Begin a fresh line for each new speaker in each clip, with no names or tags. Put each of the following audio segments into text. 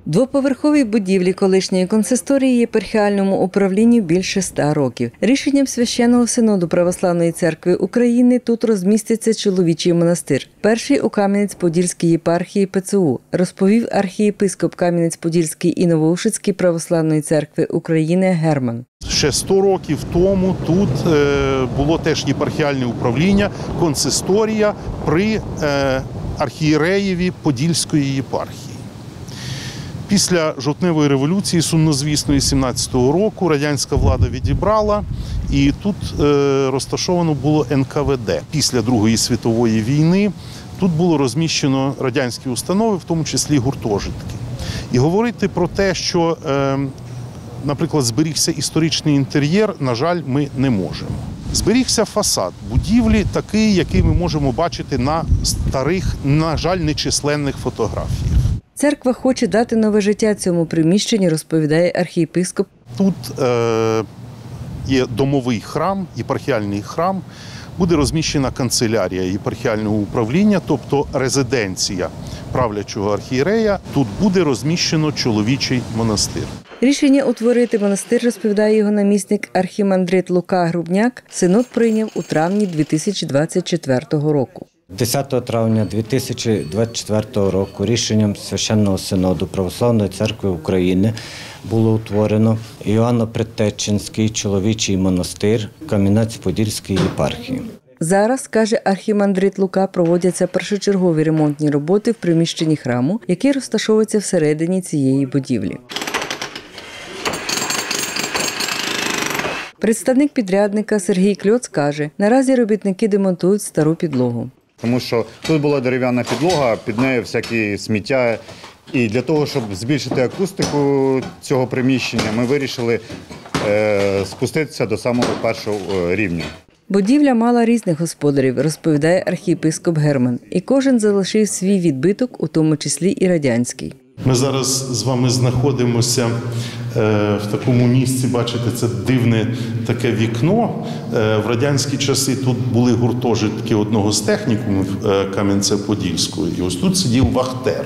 Двоповерховій будівлі колишньої консисторії єпархіальному управлінню більше 100 років. Рішенням Священного Синоду Православної Церкви України тут розміститься чоловічий монастир. Перший у Кам'янець-Подільській єпархії ПЦУ, розповів архієпископ Кам'янець-Подільський і Новоушицький Православної Церкви України Герман.
Ще 100 років тому тут було теж єпархіальне управління, консисторія при архієреєві Подільської єпархії. Після жовтневої революції, сумнозвісної 17-го року, радянська влада відібрала, і тут розташовано було НКВД. Після Другої світової війни тут було розміщено радянські установи, в тому числі гуртожитки. І говорити про те, що, наприклад, зберігся історичний інтер'єр, на жаль, ми не можемо. Зберігся фасад будівлі такий, який ми можемо бачити на старих, на жаль, нечисленних фотографіях.
Церква хоче дати нове життя цьому приміщенню, розповідає архієпископ.
Тут є домовий храм, єпархіальний храм, буде розміщена канцелярія єпархіального управління, тобто резиденція правлячого архієрея. Тут буде розміщено чоловічий монастир.
Рішення утворити монастир, розповідає його намісник архімандрит Лука Грубняк, синод прийняв у травні 2024 року.
10 травня 2024 року рішенням Священного Синоду Православної Церкви України було утворено Іоанно-Предтеченський чоловічий монастир Кам'янець-Подільської єпархії.
Зараз, каже архімандрит Лука, проводяться першочергові ремонтні роботи в приміщенні храму, який розташовується всередині цієї будівлі. Представник підрядника Сергій Кльоц каже, наразі робітники демонтують стару підлогу.
Тому що тут була дерев'яна підлога, під нею всякі сміття. І для того, щоб збільшити акустику цього приміщення, ми вирішили спуститися до самого першого рівня.
Будівля мала різних господарів, розповідає архієпископ Герман. І кожен залишив свій відбиток, у тому числі і радянський.
Ми зараз з вами знаходимося в такому місці, бачите, це дивне таке вікно. В радянські часи тут були гуртожитки одного з технікумів Кам'янця-Подільського. І ось тут сидів вахтер.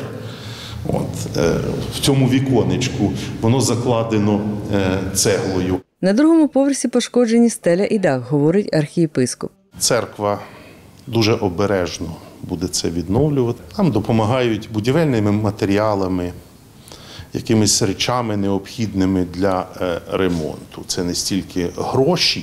В цьому віконечку воно закладено цеглою.
На другому поверсі пошкоджені стеля і дах, говорить архієпископ.
Церква дуже обережно буде це відновлювати. Нам допомагають будівельними матеріалами, якимись речами необхідними для ремонту. Це не стільки гроші,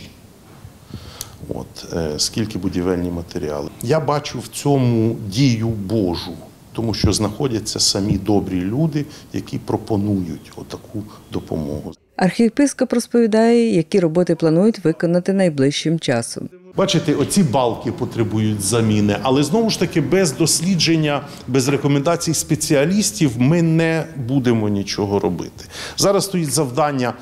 скільки будівельні матеріали. Я бачу в цьому дію Божу, тому що знаходяться самі добрі люди, які пропонують отаку допомогу.
Архієпископ розповідає, які роботи планують виконати найближчим часом.
Бачите, оці балки потребують заміни, але знову ж таки без дослідження, без рекомендацій спеціалістів ми не будемо нічого робити. Зараз стоїть завдання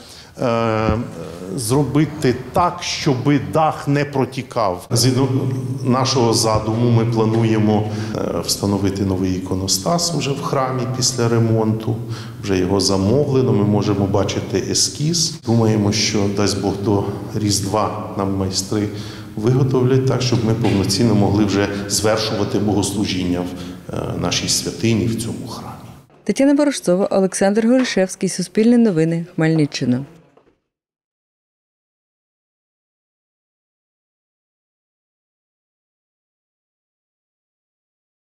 зробити так, щоб дах не протікав. Згідно нашого задуму ми плануємо встановити новий іконостас вже в храмі після ремонту. Вже його замовлено, ми можемо бачити ескіз. Думаємо, що, дасть Бог, до Різдва нам майстри виготовлять так, щоб ми повноцінно могли вже звершувати богослужіння в нашій святині, в цьому храмі.
Тетяна Ворожцова, Олександр Горішевський, Суспільне новини, Хмельниччина.